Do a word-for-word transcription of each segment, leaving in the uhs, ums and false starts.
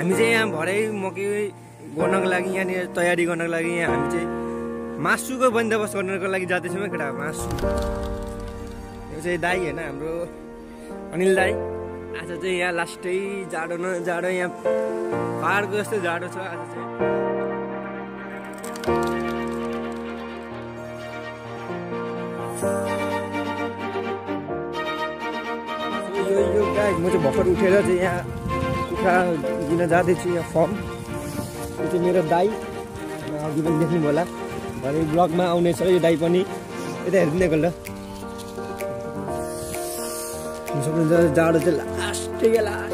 हामी चाहिँ यहाँ भरै मकै गर्नको लागि यहाँनिर तयारी गर्नको लागि यहाँ हामी चाहिँ मासुको बन्दोबस्त गर्नको लागि जाँदैछौँ केटा मासु। यो चाहिँ दाई होइन हाम्रो अनिल दाई। आज चाहिँ यहाँ लास्टै जाडो न जाडो यहाँ पहाडको जस्तो जाडो छ आज चाहिँ। यो यो गाई म चाहिँ भर्खर उठेर चाहिँ यहाँ कुखुरा दिन जाँदैछु यहाँ फर्म। यो चाहिँ मेरो दाई अघि पनि देख्नु होला भरे ब्लगमा आउनेछ यो दाई पनि यता हेरिदिनु गल्ल सक्नुहुन्छ। जाडो चाहिँ लास्टै लास्ट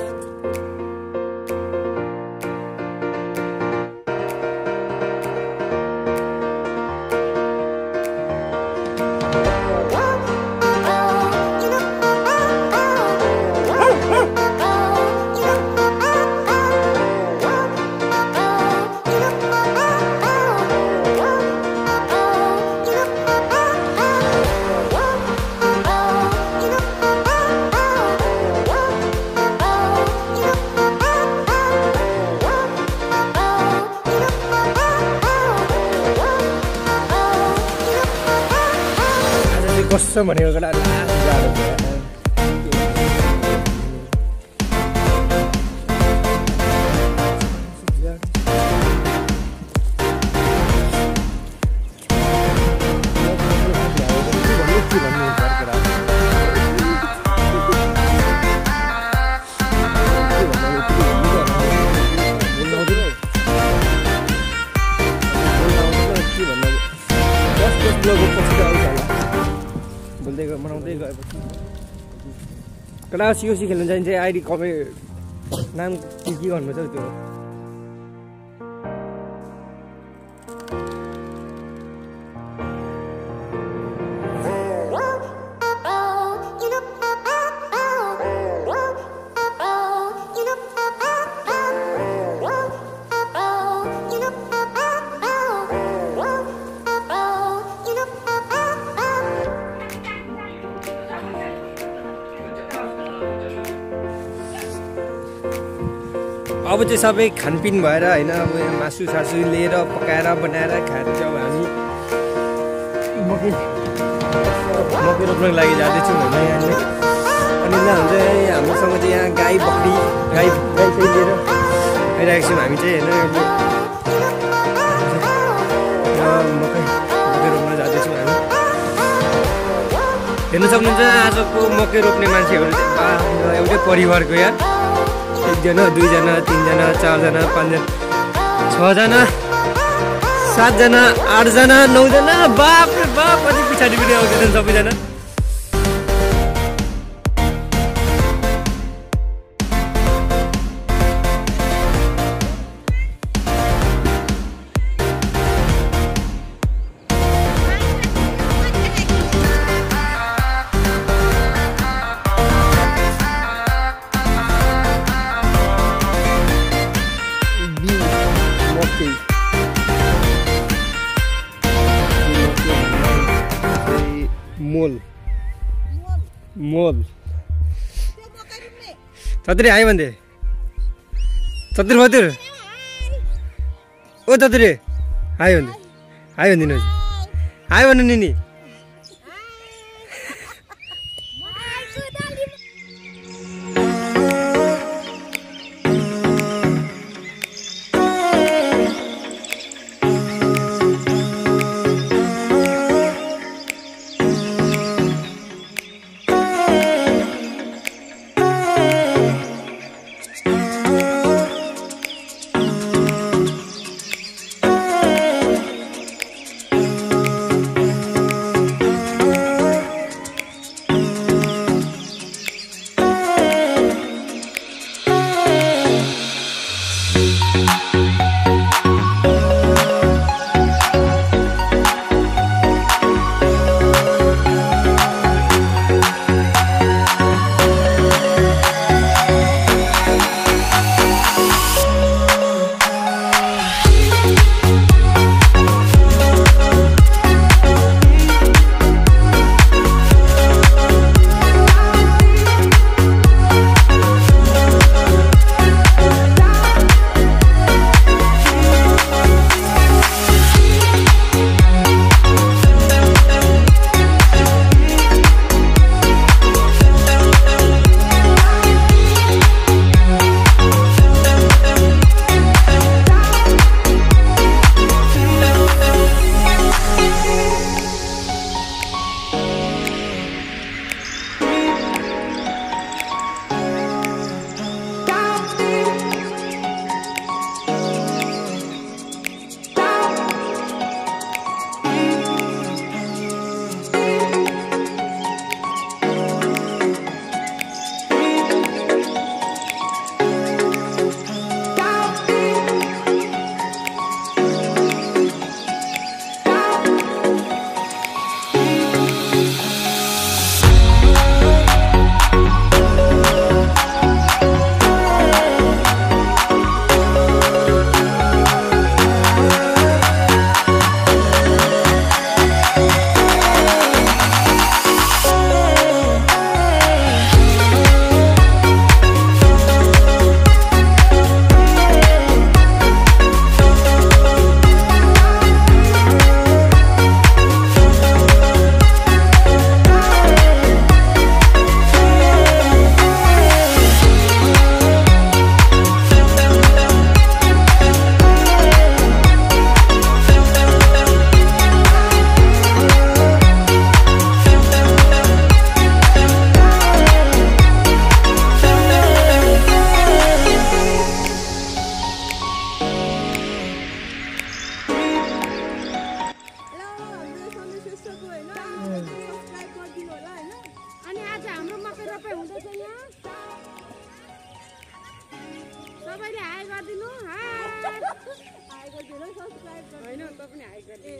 कस्तो भनेको कुरा जाडो बोल्दै गयो मनाउँदै गएपछि कला सिओसी खेल्नु जान्छ आइडी कमेन्ट नाम के के गर्नुपर्छ त्यो अब चाहिँ सबै खानपिन भएर होइन अब यहाँ मासु सासु लिएर पकाएर बनाएर खान्छौँ हामी। मकै मकै रोप्नको लागि जाँदैछौँ होइन यहाँनिर। अनि हुन्छ हाम्रोसँग चाहिँ यहाँ गाई बकरी गाई गाई चाहिँ लिएर आइरहेको छौँ हामी चाहिँ होइन। मकै मकै रोप्न जाँदैछौँ हामी। हेर्नु सक्नुहुन्छ आजको मकै रोप्ने मान्छेहरू चाहिँ एउटै परिवारको या एकजना दुईजना तिनजना चारजना पाँचजना छजना सातजना आठजना नौजना बाप रे बाप पछि पछाडि पनि आउँदैछन् सबैजना। मोल मोल चतुरी आयो भन्दै चतुर बहादुर ओ चतुरी आयो भन्दै आयो भनिदिनु आयो भन्नु नि नि हैन त पनि हाई गर्ने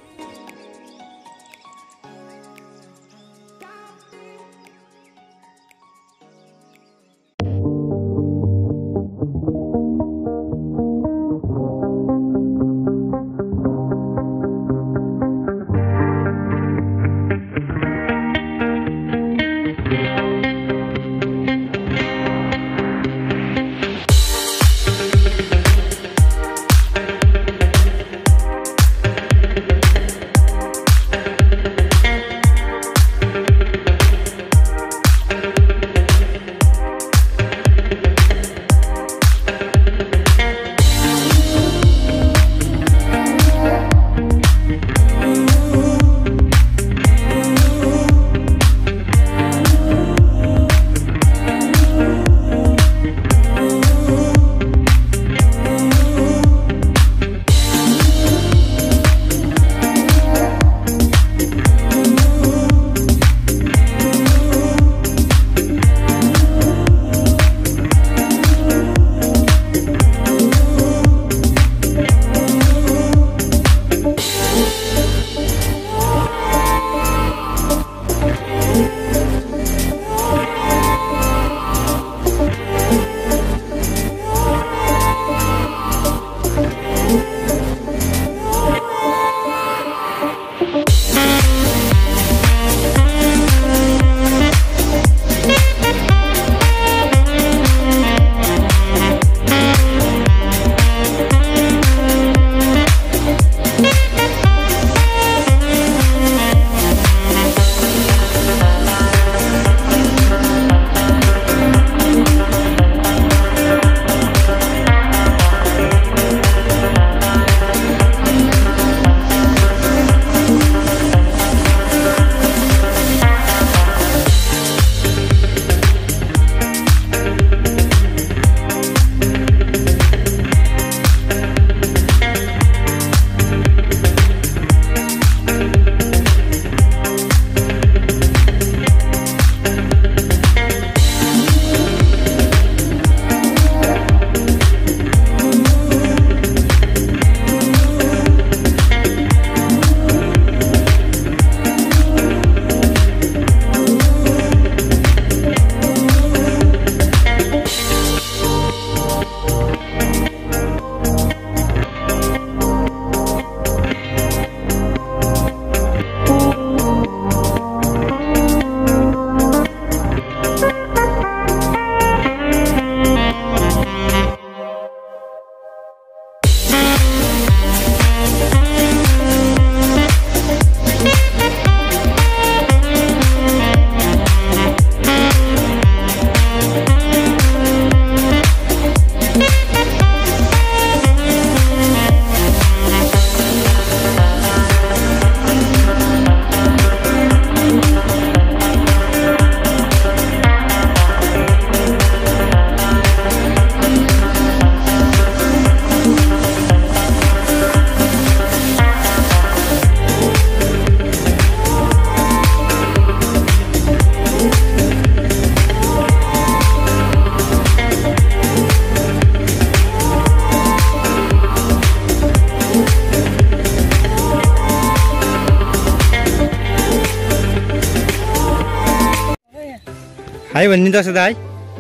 हाई भन्नु त सदा हाई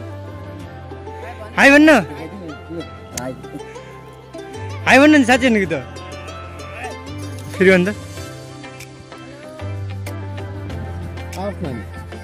हाई भन्नु हाई भन्नु नि साँच्चै नि त फेरि भन्दा